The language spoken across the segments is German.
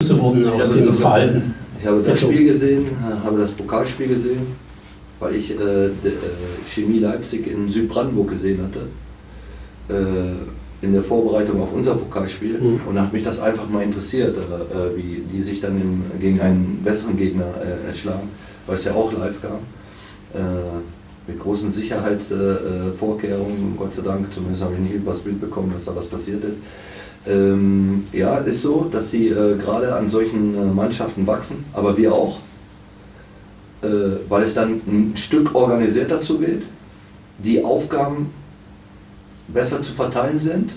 wurden aus dem Verhalten. Ich habe das Spiel gesehen, habe das Pokalspiel gesehen, weil ich Chemie Leipzig in Südbrandenburg gesehen hatte, in der Vorbereitung auf unser Pokalspiel, und hat mich das einfach mal interessiert, wie die sich dann gegen einen besseren Gegner schlagen, weil es ja auch live kam. Mit großen Sicherheitsvorkehrungen, Gott sei Dank, zumindest habe ich nie was mitbekommen, dass da was passiert ist. Ja, ist so, dass sie gerade an solchen Mannschaften wachsen, aber wir auch, weil es dann ein Stück organisierter zugeht, die Aufgaben besser zu verteilen sind,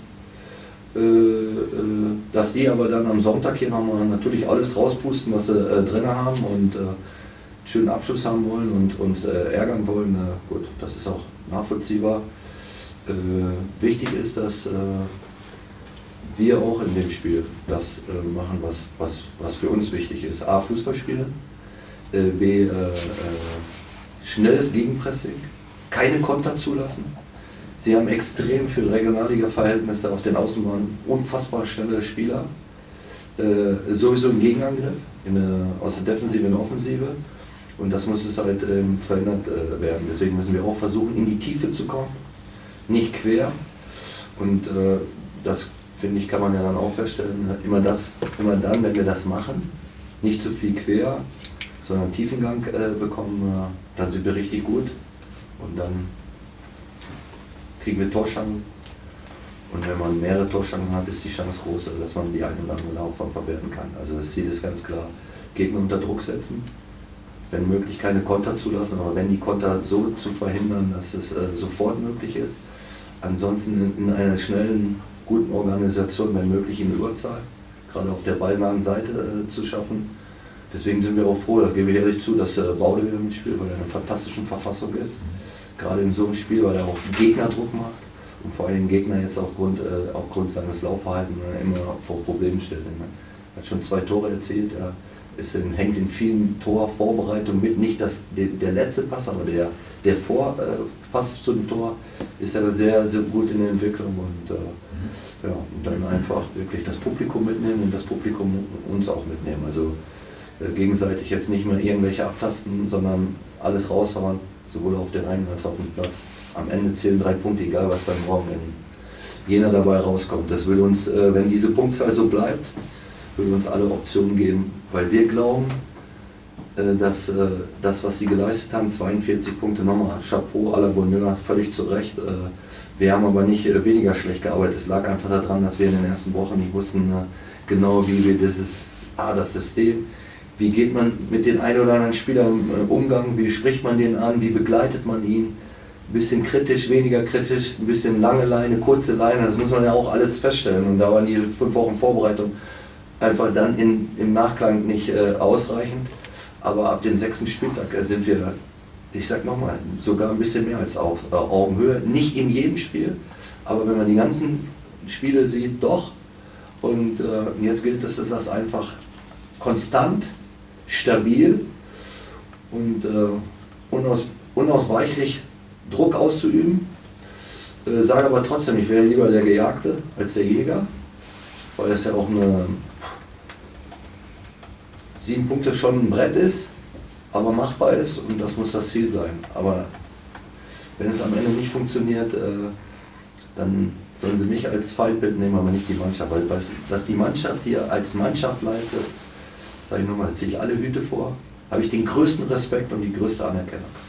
dass die aber dann am Sonntag hier nochmal natürlich alles rauspusten, was sie drin haben, und schönen Abschluss haben wollen und uns ärgern wollen. Gut, das ist auch nachvollziehbar. Wichtig ist, dass wir auch in dem Spiel das machen, was für uns wichtig ist. A, Fußball spielen, B, schnelles Gegenpressing, keine Konter zulassen. Sie haben extrem für Regionalliga-Verhältnisse auf den Außenbahnen unfassbar schnelle Spieler. Sowieso im Gegenangriff, aus der Defensive in die Offensive. Und das muss es halt verändert werden. Deswegen müssen wir auch versuchen, in die Tiefe zu kommen, nicht quer. Und das, finde ich, kann man ja dann auch feststellen, immer dann, wenn wir das machen, nicht zu viel quer, sondern Tiefengang bekommen, dann sind wir richtig gut. Und dann kriegen wir Torschancen. Und wenn man mehrere Torschancen hat, ist die Chance groß, dass man die eine oder andere Laufbahn verwerten kann. Also das Ziel ist ganz klar, Gegner unter Druck setzen, wenn möglich keine Konter zulassen, aber wenn die Konter so zu verhindern, dass es sofort möglich ist. Ansonsten in einer schnellen, guten Organisation, wenn möglich in Überzahl, gerade auf der ballnahen Seite zu schaffen. Deswegen sind wir auch froh, da gebe ich ehrlich zu, dass Baude wieder mitspielt, weil er in einer fantastischen Verfassung ist. Gerade in so einem Spiel, weil er auch Gegnerdruck macht und vor allem den Gegner jetzt aufgrund seines Laufverhaltens immer vor Problemen stellt. Er hat schon 2 Tore erzielt, er hängt in vielen Torvorbereitungen mit, nicht der letzte Pass, aber der Vorpass zum Tor ist aber sehr, sehr gut in der Entwicklung, und ja, und dann einfach wirklich das Publikum mitnehmen und das Publikum uns auch mitnehmen. Also gegenseitig jetzt nicht mehr irgendwelche abtasten, sondern alles raushauen, sowohl auf der Reihen als auch auf dem Platz. Am Ende zählen 3 Punkte, egal was dann morgen in Jena dabei rauskommt. Das will uns, wenn diese Punktzahl so bleibt, will uns alle Optionen geben, weil wir glauben, dass das, was sie geleistet haben, 42 Punkte, nochmal Chapeau à la Bonheur, völlig zu Recht. Wir haben aber nicht weniger schlecht gearbeitet. Es lag einfach daran, dass wir in den ersten Wochen nicht wussten genau, wie wir das System, wie geht man mit den ein oder anderen Spielern im Umgang, wie spricht man den an, wie begleitet man ihn. Ein bisschen kritisch, weniger kritisch, ein bisschen lange Leine, kurze Leine, das muss man ja auch alles feststellen. Und da waren die 5 Wochen Vorbereitung einfach dann im Nachklang nicht ausreichend. Aber ab dem 6. Spieltag sind wir, ich sag nochmal, sogar ein bisschen mehr als auf Augenhöhe. Nicht in jedem Spiel, aber wenn man die ganzen Spiele sieht, doch. Und jetzt gilt es, das einfach konstant, stabil und unausweichlich Druck auszuüben. Sage aber trotzdem, ich wäre lieber der Gejagte als der Jäger, weil es ja auch 7 Punkte schon ein Brett ist, aber machbar ist, und das muss das Ziel sein. Aber wenn es am Ende nicht funktioniert, dann sollen sie mich als Feindbild nehmen, aber nicht die Mannschaft. Weil was die Mannschaft hier als Mannschaft leistet, sage ich nochmal, ziehe ich alle Hüte vor, habe ich den größten Respekt und die größte Anerkennung.